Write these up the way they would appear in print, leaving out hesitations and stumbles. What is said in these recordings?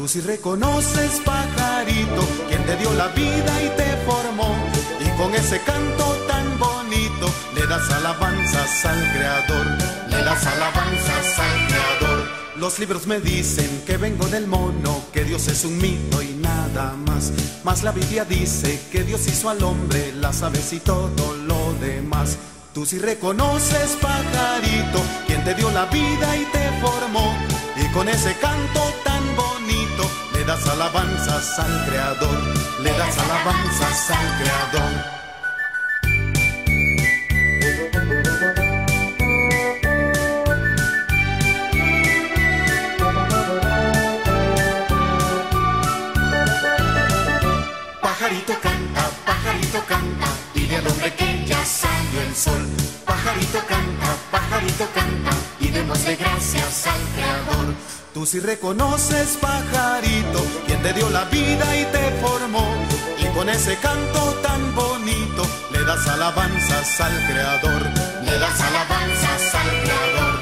Tú sí reconoces, pajarito, quien te dio la vida y te formó, y con ese canto tan bonito le das alabanzas al Creador, le das alabanzas al Creador. Los libros me dicen que vengo del mono, que Dios es un mito y nada más. Mas la Biblia dice que Dios hizo al hombre, las aves y todo lo demás. Tú sí reconoces, pajarito, quien te dio la vida y te formó, y con ese canto tan bonito le das alabanzas al Creador, le das alabanzas al Creador. Pajarito canta, dile al hombre que ya salió el sol. Pajarito canta, y démosle gracias al Creador. Tú sí reconoces, pajarito, quien te dio la vida y te formó, y con ese canto tan bonito le das alabanzas al Creador, le das alabanzas al Creador.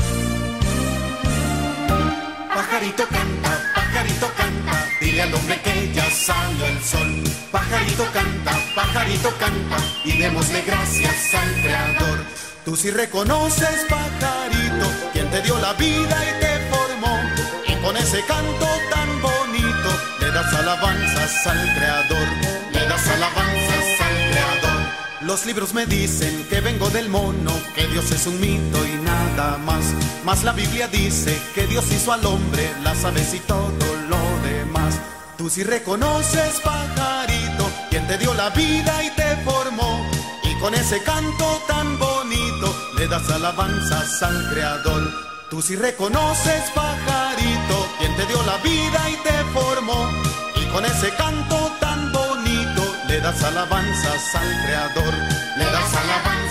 Pajarito canta, dile al hombre que ya salió el sol. Pajarito canta, y démosle gracias al Creador. Tú sí reconoces, pajarito, quien te dio la vida y te formó, y con ese canto tan bonito le das alabanzas al Creador, le das alabanzas al Creador. Los libros me dicen que vengo del mono, que Dios es un mito y nada más. Mas la Biblia dice que Dios hizo al hombre, las aves y todo lo demás. Tú sí reconoces, pajarito, quien te dio la vida y te formó, y con ese canto tan bonito le das alabanzas al Creador. Tú sí reconoces, pajarito, quien te dio la vida y te formó, y con ese canto tan bonito le das alabanzas al Creador, le das alabanzas.